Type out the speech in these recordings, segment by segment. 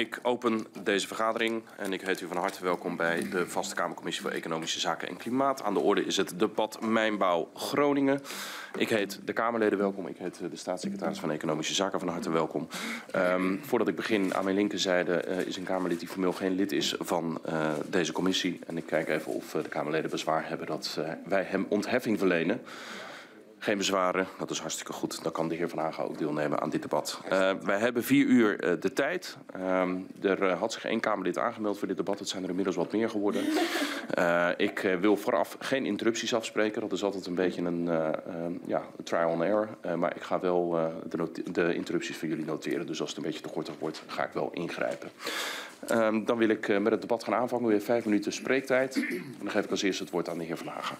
Ik open deze vergadering en ik heet u van harte welkom bij de Vaste Kamercommissie voor Economische Zaken en Klimaat. Aan de orde is het debat Mijnbouw Groningen. Ik heet de Kamerleden welkom. Ik heet de staatssecretaris van Economische Zaken van harte welkom. Voordat ik begin, aan mijn linkerzijde is een Kamerlid die formeel geen lid is van deze commissie. En ik kijk even of de Kamerleden bezwaar hebben dat wij hem ontheffing verlenen. Geen bezwaren, dat is hartstikke goed. Dan kan de heer Van Haga ook deelnemen aan dit debat. Wij hebben 4 uur de tijd. Er had zich 1 Kamerlid aangemeld voor dit debat. Het zijn er inmiddels wat meer geworden. Ik wil vooraf geen interrupties afspreken. Dat is altijd een beetje een trial and error. Maar ik ga wel de interrupties van jullie noteren. Dus als het een beetje te korter wordt, ga ik wel ingrijpen. Dan wil ik met het debat gaan aanvangen. We hebben 5 minuten spreektijd. En dan geef ik als eerste het woord aan de heer Van Haga.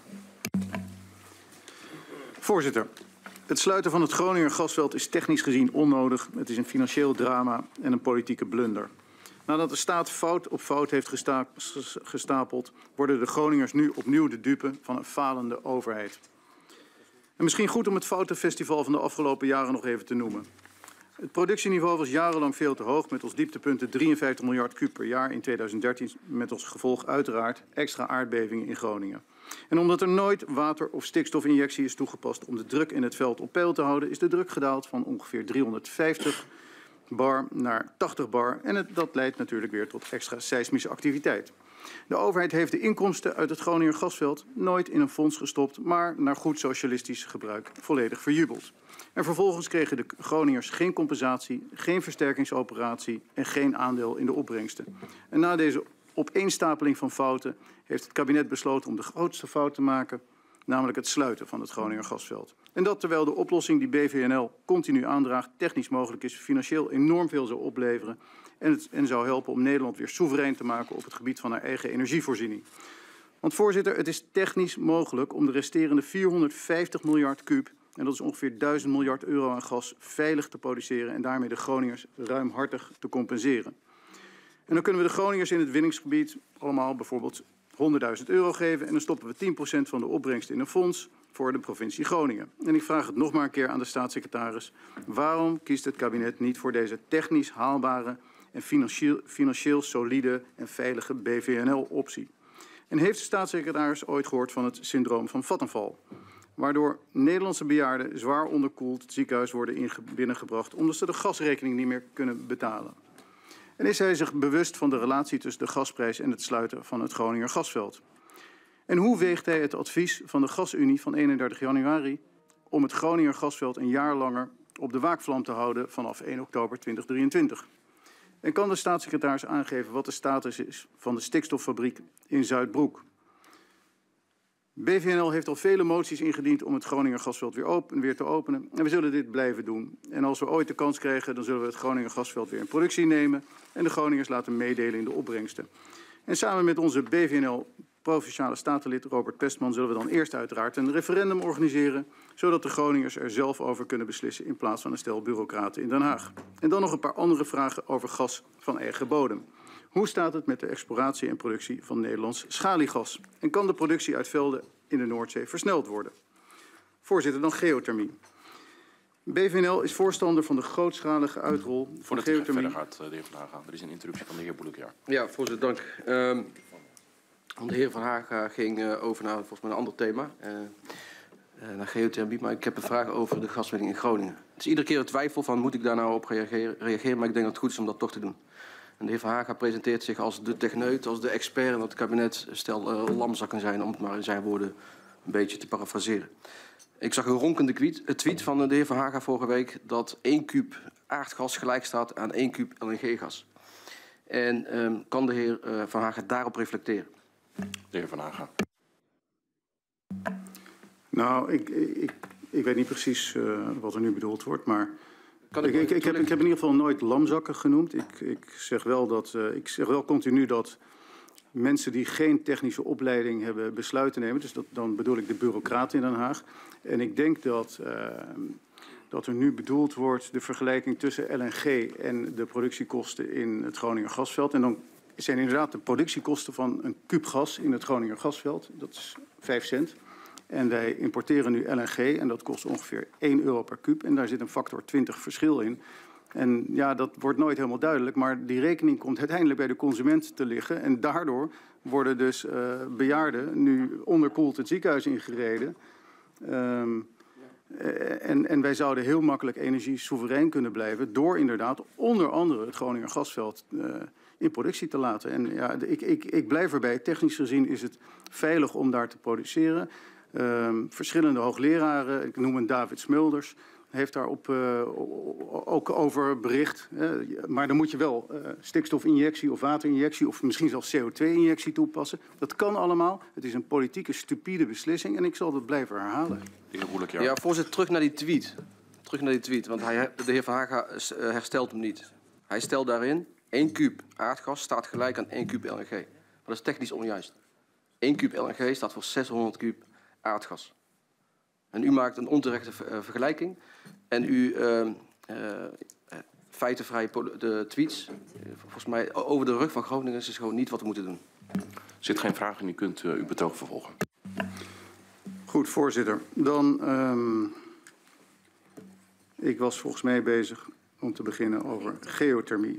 Voorzitter, het sluiten van het Groninger gasveld is technisch gezien onnodig. Het is een financieel drama en een politieke blunder. Nadat de staat fout op fout heeft gestapeld, worden de Groningers nu opnieuw de dupe van een falende overheid. En misschien goed om het foutenfestival van de afgelopen jaren nog even te noemen. Het productieniveau was jarenlang veel te hoog, met als dieptepunten 53 miljard kuub per jaar in 2013, met als gevolg uiteraard extra aardbevingen in Groningen. En omdat er nooit water- of stikstofinjectie is toegepast om de druk in het veld op peil te houden, is de druk gedaald van ongeveer 350 bar naar 80 bar. En dat leidt natuurlijk weer tot extra seismische activiteit. De overheid heeft de inkomsten uit het Groninger gasveld nooit in een fonds gestopt, maar naar goed socialistisch gebruik volledig verjubeld. En vervolgens kregen de Groningers geen compensatie, geen versterkingsoperatie en geen aandeel in de opbrengsten. En na deze opeenstapeling van fouten heeft het kabinet besloten om de grootste fout te maken, namelijk het sluiten van het Groninger gasveld. En dat terwijl de oplossing die BVNL continu aandraagt technisch mogelijk is, financieel enorm veel zou opleveren en zou helpen om Nederland weer soeverein te maken op het gebied van haar eigen energievoorziening. Want voorzitter, het is technisch mogelijk om de resterende 450 miljard kuub, en dat is ongeveer 1000 miljard euro aan gas, veilig te produceren en daarmee de Groningers ruimhartig te compenseren. En dan kunnen we de Groningers in het winningsgebied allemaal bijvoorbeeld 100.000 euro geven en dan stoppen we 10% van de opbrengst in een fonds voor de provincie Groningen. En ik vraag het nog maar een keer aan de staatssecretaris. Waarom kiest het kabinet niet voor deze technisch haalbare en financieel solide en veilige BVNL-optie? En heeft de staatssecretaris ooit gehoord van het syndroom van Vattenfall, waardoor Nederlandse bejaarden zwaar onderkoeld het ziekenhuis worden binnengebracht omdat ze de gasrekening niet meer kunnen betalen? En is hij zich bewust van de relatie tussen de gasprijs en het sluiten van het Groninger gasveld? En hoe weegt hij het advies van de Gasunie van 31 januari om het Groninger gasveld een jaar langer op de waakvlam te houden vanaf 1 oktober 2023? En kan de staatssecretaris aangeven wat de status is van de stikstoffabriek in Zuidbroek? BVNL heeft al vele moties ingediend om het Groninger gasveld weer te openen. En we zullen dit blijven doen. En als we ooit de kans krijgen, dan zullen we het Groninger gasveld weer in productie nemen en de Groningers laten meedelen in de opbrengsten. En samen met onze BVNL-provinciale statenlid Robert Pestman zullen we dan eerst uiteraard een referendum organiseren, zodat de Groningers er zelf over kunnen beslissen in plaats van een stel bureaucraten in Den Haag. En dan nog een paar andere vragen over gas van eigen bodem. Hoe staat het met de exploratie en productie van Nederlands schaliegas? En kan de productie uit velden in de Noordzee versneld worden? Voorzitter, dan geothermie. BVNL is voorstander van de grootschalige uitrol van geothermie. Verder gaat, de heer Van Haga. Er is een interruptie van de heer Boelekjaar. Ja, voorzitter, dank. De heer Van Haga ging over naar volgens mij een ander thema. Naar geothermie, maar ik heb een vraag over de gaswinning in Groningen. Het is iedere keer een twijfel van moet ik daar nou op reageren, maar ik denk dat het goed is om dat toch te doen. En de heer Van Haga presenteert zich als de techneut, als de expert en dat het kabinet stel lamzakken zijn, om het maar in zijn woorden een beetje te parafraseren. Ik zag een ronkende tweet van de heer Van Haga vorige week dat 1 kuub aardgas gelijk staat aan 1 kuub LNG-gas. En kan de heer Van Haga daarop reflecteren? De heer Van Haga. Nou, ik weet niet precies wat er nu bedoeld wordt, maar ik heb in ieder geval nooit lamzakken genoemd. Ik zeg wel continu dat mensen die geen technische opleiding hebben besluiten nemen. Dus dan bedoel ik de bureaucraten in Den Haag. En ik denk dat er nu bedoeld wordt de vergelijking tussen LNG en de productiekosten in het Groninger gasveld. En dan zijn inderdaad de productiekosten van een kuub gas in het Groninger gasveld. Dat is 5 cent. En wij importeren nu LNG en dat kost ongeveer 1 euro per kuub. En daar zit een factor 20 verschil in. En ja, dat wordt nooit helemaal duidelijk, maar die rekening komt uiteindelijk bij de consument te liggen. En daardoor worden dus bejaarden nu onderkoeld het ziekenhuis ingereden. En wij zouden heel makkelijk energie-soeverein kunnen blijven door inderdaad onder andere het Groninger gasveld in productie te laten. En ja, ik blijf erbij. Technisch gezien is het veilig om daar te produceren. Verschillende hoogleraren, ik noem een David Smulders, heeft daar ook over bericht. Maar dan moet je wel stikstofinjectie of waterinjectie of misschien zelfs CO2-injectie toepassen. Dat kan allemaal. Het is een politieke stupide beslissing en ik zal dat blijven herhalen. Ja, voorzitter, terug naar die tweet. Want de heer Van Haga herstelt hem niet. Hij stelt daarin 1 kuub aardgas staat gelijk aan 1 kuub LNG. Maar dat is technisch onjuist. 1 kuub LNG staat voor 600 kuub aardgas. En u maakt een onterechte vergelijking. En u feitenvrij de tweets, volgens mij over de rug van Groningen, is gewoon niet wat we moeten doen. Er zit geen vraag en u kunt uw betoog vervolgen. Goed, voorzitter. Dan, ik was volgens mij bezig om te beginnen over geothermie.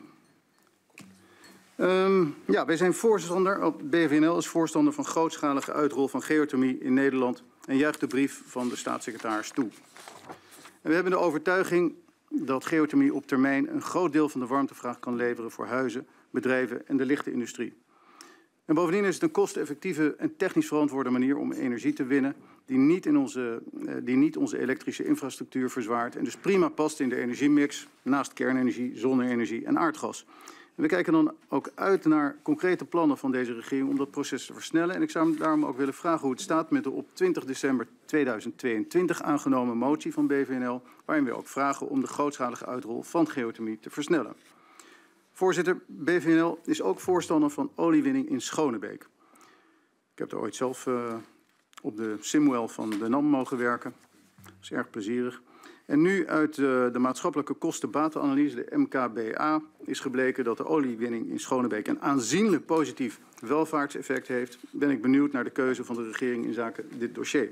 Ja, wij zijn voorstander, BVNL is voorstander van grootschalige uitrol van geothermie in Nederland en juicht de brief van de staatssecretaris toe. En we hebben de overtuiging dat geothermie op termijn een groot deel van de warmtevraag kan leveren voor huizen, bedrijven en de lichte industrie. En bovendien is het een kosteneffectieve en technisch verantwoorde manier om energie te winnen die niet onze elektrische infrastructuur verzwaart en dus prima past in de energiemix naast kernenergie, zonne-energie en aardgas. En we kijken dan ook uit naar concrete plannen van deze regering om dat proces te versnellen. En ik zou daarom ook willen vragen hoe het staat met de op 20 december 2022 aangenomen motie van BVNL, waarin we ook vragen om de grootschalige uitrol van geothermie te versnellen. Voorzitter, BVNL is ook voorstander van oliewinning in Schonebeek. Ik heb er ooit zelf op de Simwell van de NAM mogen werken. Dat is erg plezierig. En nu uit de maatschappelijke kosten-batenanalyse, de MKBA, is gebleken dat de oliewinning in Schonebeek een aanzienlijk positief welvaartseffect heeft. Ben ik benieuwd naar de keuze van de regering in zaken dit dossier.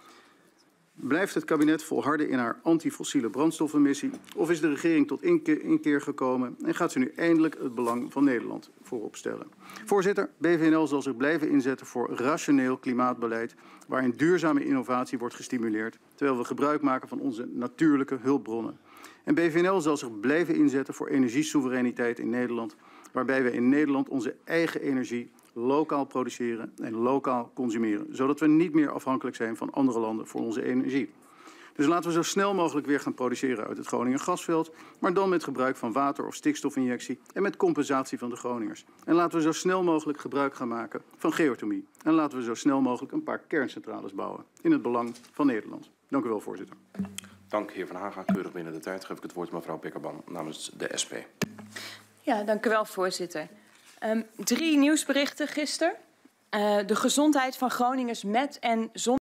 Blijft het kabinet volharden in haar antifossiele brandstoffenmissie of is de regering tot inkeer gekomen en gaat ze nu eindelijk het belang van Nederland voorop stellen? Voorzitter, BVNL zal zich blijven inzetten voor rationeel klimaatbeleid waarin duurzame innovatie wordt gestimuleerd terwijl we gebruik maken van onze natuurlijke hulpbronnen. En BVNL zal zich blijven inzetten voor energiesoevereiniteit in Nederland waarbij we in Nederland onze eigen energie lokaal produceren en lokaal consumeren, zodat we niet meer afhankelijk zijn van andere landen voor onze energie. Dus laten we zo snel mogelijk weer gaan produceren uit het Groninger gasveld, maar dan met gebruik van water- of stikstofinjectie en met compensatie van de Groningers. En laten we zo snel mogelijk gebruik gaan maken van geothermie. En laten we zo snel mogelijk een paar kerncentrales bouwen in het belang van Nederland. Dank u wel, voorzitter. Dank, heer Van Haga. Keurig binnen de tijd geef ik het woord mevrouw Pikkerban namens de SP. Ja, dank u wel, voorzitter. 3 nieuwsberichten gisteren. De gezondheid van Groningers met en zonder